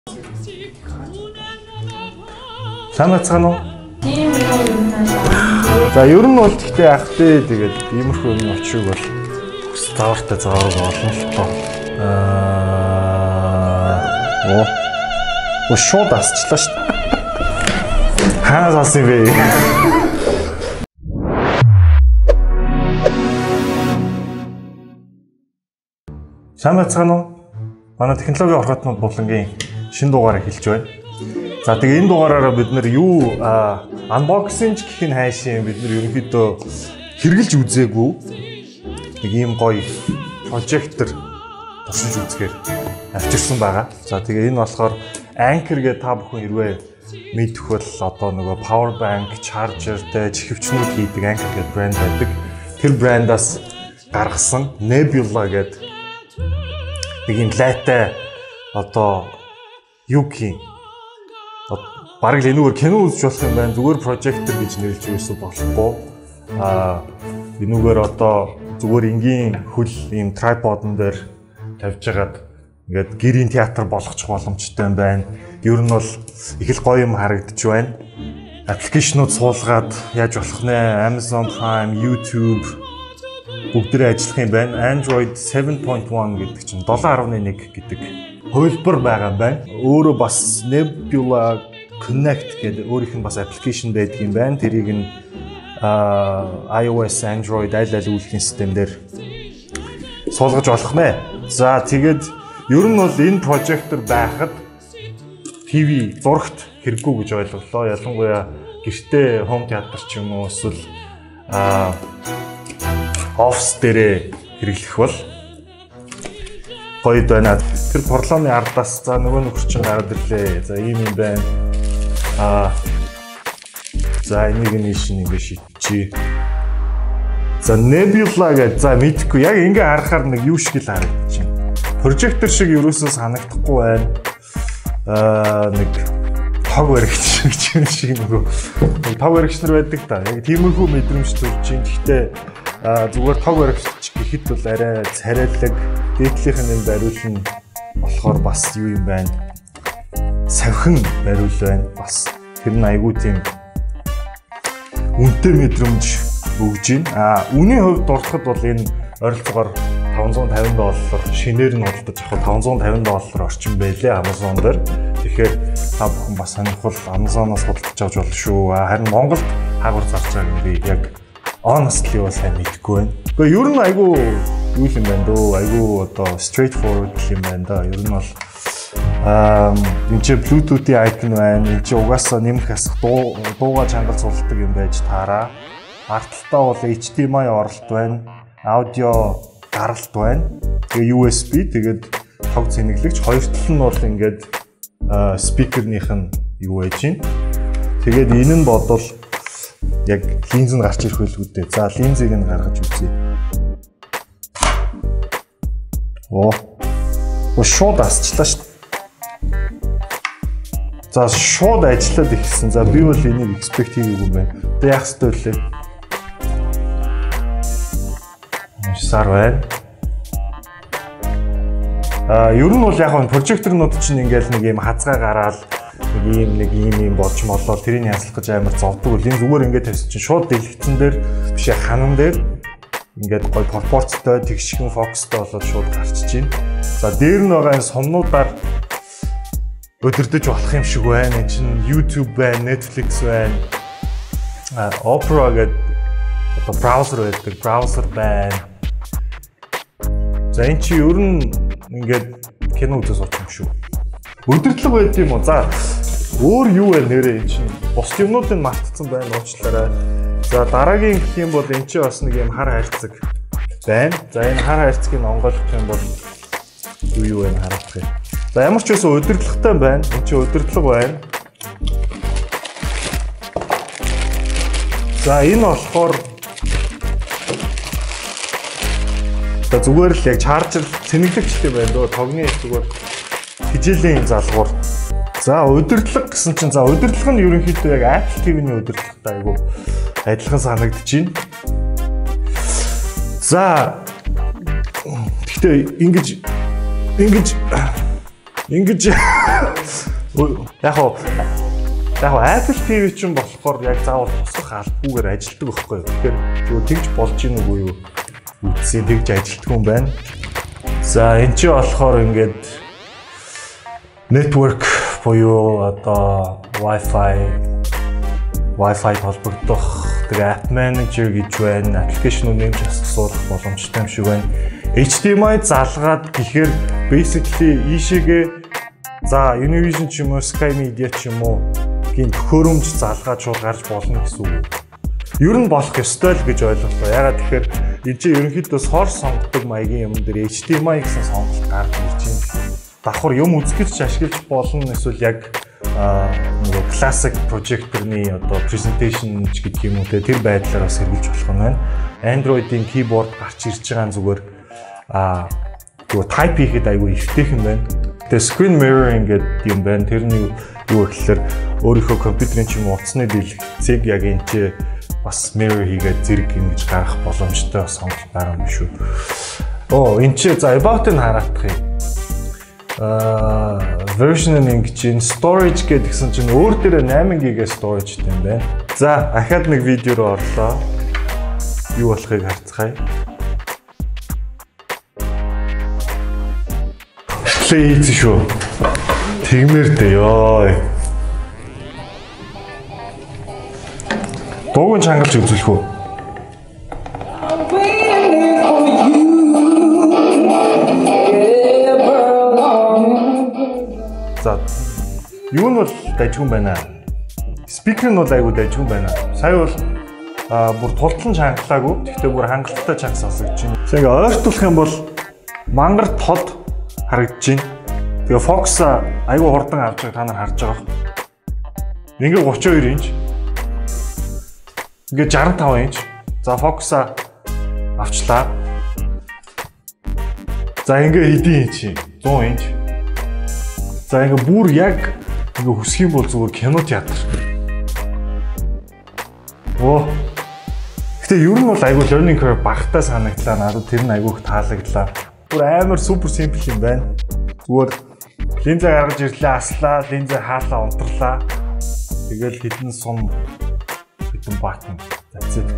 Сайн бацгаана уу? Тийм юм байна. За ер нь бол гэхдээ ах тий тэгээд иймэрхүү юм очиг бол хүс тавартай заадаг олон л тоо. Шууд асчлаа шүү дээ. Хаанаас асан бэ? Сайн бацгаана уу? Манай технологийн орхотнууд булангийн шинэ дугаарыг хэлж байна. За тэгээ энэ дугаараараа бид нэр юу unboxing гэх нь хайшин бид нэр ерөнхийдөө хэрглэж үзээгүй нэг ийм гоё прожектор тусаж үзгээр авчирсан байгаа. За тэгээ энэ болохоор Anker гэдэг та бүхэн хэрвээ мэдэх бол одоо нөгөө power bank, chargerтэй чихвчнүүд хийдэг Anker гэдэг брэнд байдаг. Тэр брэндаас гаргасан Nebula гэдэг нэг юм лайтай одоо юу гэх юм бараг л энэгээр кино үзэж болох юм байна. Зүгээр прожектор гэж нэрлэж юусэн болохгүй. Энэгээр одоо зүгээр энгийн хөл ийм трайподон дээр тавьж хагаад ингээд гэрийн театр болгочих боломжтой юм байна. Ер нь бол их л гоё юм харагдаж байна. Аппликейшнууд суулгаад яаж болох нэ? Amazon Prime, YouTube бүгдээ ажиллах юм байна. Android 7.1 гэдэг чинь 7.1 гэдэг хувилбар байгаа юм байна. Өөрөө бас Nebula Connect гэдэг өөрийнх нь бас аппликейшн байдаг юм байна. Тэрийг нь iOS, Android аль үйлдвэрлэлийн системээр суулгаж болох нэ. За тэгээд ер нь бол энэ прожектор байхад ТV зурагт хэрэггүй гэж ойлголоо. Ялангуяа гэртээ home theater ч юм уу эсвэл офис дээрээ хэрэглэх бол гоё байна. Тэр порлооны ардаас за нөгөө нөхөр чинь гараад ирлээ. За ийм юм байна. За энийг нь шин ингэ шийдчихье. За Nebula гэж за мэдхгүй яг ингэ харахаар нэг юу шиг л харагдчих. Прожектор шиг ерөөсөө санагдахгүй байна. Нэг тог баригч шиг нөгөө тог баригч нар байдаг та. Яг тиймэрхүү мэдрэмж төрж чинь. Гэхдээ зүгээр тог баригч гэхэд бол арай царайлаг дээдлийнх нь бариулна болохоор бас юу юм байна. Савхан бариул байна. Бас тэр нь айгүй тийм үнэтэй мэдрэмж өгж байна. Үнийн хувьд дуртахад бол энэ ойролцоогоор $550 шинээр нь болдог яг $550 орчим байлээ Amazon дээр. Тэгэхээр та бүхэн бас сонирхол Amazon-оос худалдаж авч болно шүү. Харин Монголд хаагур зарж байгааг нь би яг honestly бас сайн мэдэхгүй байна. Гэхдээ ер нь айгүй юу юм байна дөө. Айгүй одоо straightforward юм байна да. Ер нь бол энэ чи Bluetooth-ийн icon байна. Энэ чи угаасаа нэмэх асах дуугаа чангалзуулдаг юм байж таараа. Арталтаа бол HDMI оролт байна. Аудио гаралт байна. Тэгээ USB тэгээд тог цэнэглэгч. Хоёр тал нь бол ингээд спикернийх нь юу байж гин. Тэгээд энэ нь бодвол яг линз нь гарч ирэх байлгүй дээ. За линзийг нь гаргаж үзье. Шууд асчлаа шүү. За шууд ажиллаад ихсэн. За би бол энийг expect хийгээгүй юм байна. Одоо яах ёстой вэ? Сар байна. Ер нь бол яг нь прожекторнууд чинь ингээл нэг юм хазгаа гараад нэг ийм болж молоо тэрийг яслах гэж амар зовдөг. Энэ зүгээр ингээд тавьсан чинь шууд дэлгэцэн дээр биш ханан дээр ингээд гой пропорцтой тэгшхэн фокустой болоод шууд гарчиж байна. За дээр нь байгаа энэ сумнуудаар өдөрдөж болох юм шиг байна. Энэ чинь YouTube байна, Netflix байна. Opera гэдэг одоо браузер байдаг. Браузер байна. За энэ чи ер нь ингээд кино үзэж суучих юм шүү. Өдөртлөг байд юм уу? За өөр юу вэ нэрээ энэ чинь бос юмнуудыг мартцсан байна уучлаарай. За дараагийн гэх юм бол энэ чи бас нэг юм хар хайрцаг байна. За энэ хар хайрцгийг онгойлгох юм бол юу вэ харах юм. За ямар ч байсан өдөртлөгтэй байна. Энэ чи өдөртлөг байна. За энэ болохоор зүгээр л яг чаржер цэнэглэгчтэй байна дөө тогны зүгээр хижээлийн залгуур. За удирдлага гэсэн чинь за удирдлага нь ерөнхийдөө яг Apple TV-ний удирдлагатай айгу адилхан санагдаж байна. За гэхдээ ингэж Яг Apple TV ч юм болохоор яг заавал тусах албагүйгээр ажилладаг байхгүй юу. Тэгэхээр зүгээр тэгж болж ийн үгүй юу. Үтсээ тэгж ажилладаг юм байна. За энэ чи болохоор ингээд network буюу одоо Wi-Fi холбогдох тэгээ app manager гэж байна. Аппликейшнүүд нэмж асуулах боломжтой юм шиг байна. HDMI залгаад гэхээр basically ийшээгээ за Univision ч юм уу Sky Media ч юм уу гин төхөөрөмж залгаад шууд гарч болно гэсэн үг. Ер нь болох ёстой л гэж ойлголоо. Ягаад тэгэхээр энэ чинь ерөнхийдөө сор сонгодог маягийн юм дээр HDMI гэсэн сонголт гарч ирж байна. Давхар юм үзэхэд ч ашиглаж болно эсвэл яг нөгөө classic projector-ны одоо presentation гэдэг юм уу тэр байдлаар бас хэрэгжилж болох юм байна. Android-ийн keyboard гарч ирж байгаа зүгээр нөгөө type хийхэд айгүй эвтэйхэн байна. Тэгээ screen mirroring гэдэг юм байна. Тэрний юу гэхээр өөрийнхөө компьютерийн ч юм уу утасны дэлгэцийг яг энэ ч бас mirror хийгээд зэрэг ингэж гаргах боломжтой сонголт байгаа юм шүү. Энэ ч за about-ыг хараадах юм. Version ингэж энэ storage гэдгсэн чинь өөр дээрээ 8 GB storage гэм байна. За ахаад нэг видео руу орлоо. Юу болохыг харцгаая. Play хийх шүү. Тэгмэр дээ ёо. Дууг чангалж үзүүлэх үү? За юу нь бол дайжгүй байна. Спикер нь бол айгүй дайжгүй байна. Сая бол бүр тултлан чангалаагүй. Гэхдээ бүр хангалттай чанга сонсогдож байна. За ингээ ойртуулах юм бол мангар тод харагдаж байна. Тэгээ фокус айгүй хурдан авч байгааг та нар харж байгаа. Ингээ 32 инч. Ингээ 65 инч. За фокус авчлаа. За ингээ хэдийн инч? 100 инч. За ингээ бүр яг ингээ хүсэх юм бол зүгээр кино театр. Гэтэ ер нь бол айгүй learning curve багтаа санагдлаа. Надад тэр нь айгүйх таалагдлаа. Бүр амар супер симпл юм байна. Зүгээр линзээ гаргаж ирлээ, аслаа, линзээ хаалаа, унтрлаа. Тэгэл хитэн сум хитэн баттон. That's it.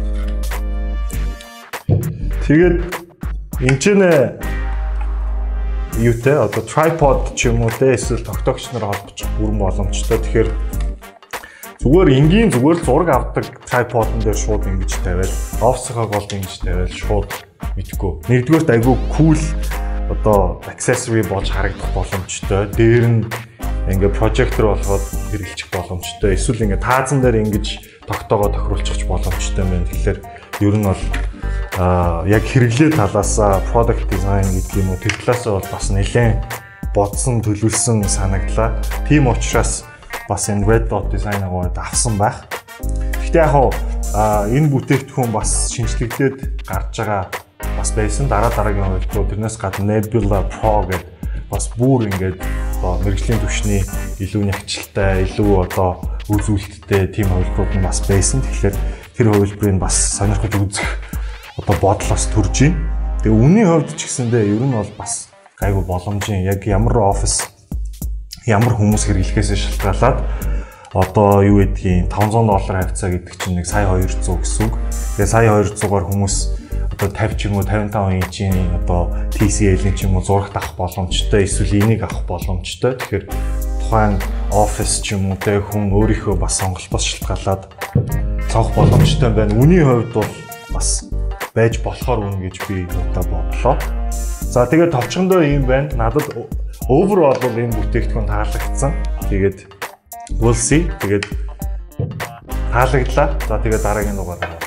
Тэгээд энэ ч нэ юутэй одоо tripod ч юм уу те эсвэл тогтоогч нар холбочих бүрэн боломжтой. Тэгэхээр зүгээр энгийн зүгээр зураг авдаг tripod-н дээр шууд ингэж тавиал, офсгоо гол ингэж тавиал шууд мэдгүй. Нэгдүгээрт айгүй cool одоо accessory болж харагдах боломжтой. Дээр нь ингээ projector болоход хэрэглэж боломжтой. Эсвэл ингээ таазан дээр ингэж тогтоогоо тохируулчих боломжтой байна. Тэгэхээр ер нь бол яг хэрэглээ талаас product design гэдэг юм уу тэр талаас бол бас нэлээд бодсон төлөвлөсөн санагдлаа. Тийм учраас бас энэ red dot design-ыг авсан байх. Гэхдээ яг энэ бүтээгдэхүүн бас шинжлэгдээд гарч байгаа бас байсан дараагийн хувьд тэрнээс гадна Nebula Pro гэдэг бас бүр ингээд мэргэжлийн түвшний илүү нягчлалтай, илүү одоо үзүүлэлттэй тийм хувилбарууд нь бас байсан. Тэгэхээр тэр хувилбарыг бас сонирхож үзэх одоо бодлоос төрж байна. Тэгээ үнийн хувьд ч гэсэндээ ер нь бол бас гайгүй боломжийн яг ямар офис ямар хүмүүс хэрэглэхээс шалтгаалаад одоо юу гэдгийг $500 хавцаа гэдэг чинь нэг сая 200 гэсэн үг. Тэгээ сая 200-аар хүмүүс одоо 50 ч юм уу 55 инчийн одоо TCL-ийн ч юм уу зурагт авах боломжтой, эсвэл энийг авах боломжтой. Тэгэхээр тухайн офис ч юм уу тэ хүн өөрийнхөө бас сонголтоос шалтгаалаад цонх боломжтой байна. Үнийн хувьд бол бас байж болохоор үнэ гэж би одоо бодлоо. За тэгээд товчхондоо юм байна. Надад overall бол энэ бүтээгдэхүүн таалагдсан. Тэгээд we'll see. Тэгээд таалагдлаа. За тэгээд дараагийн дугаараар